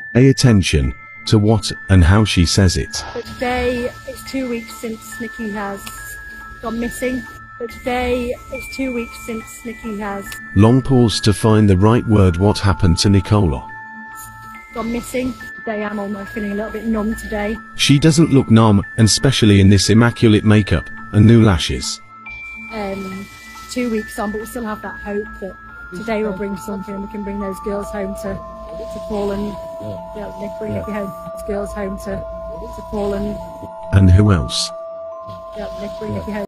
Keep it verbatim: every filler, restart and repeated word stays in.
Pay attention to what and how she says it. But today it's two weeks since Nikki has gone missing. But today it's two weeks since Nikki has Long pause to find the right word. What happened to Nicola? gone missing. Today I'm almost feeling a little bit numb today. She doesn't look numb, and especially in this immaculate makeup and new lashes. Um, two weeks on, but we still have that hope that today will bring something and we can bring those girls home to, to Paul and yeah, Nick, bring Nicky home. Those girls home to, to Paul and And who else? yeah, Nick, bring Nicky home.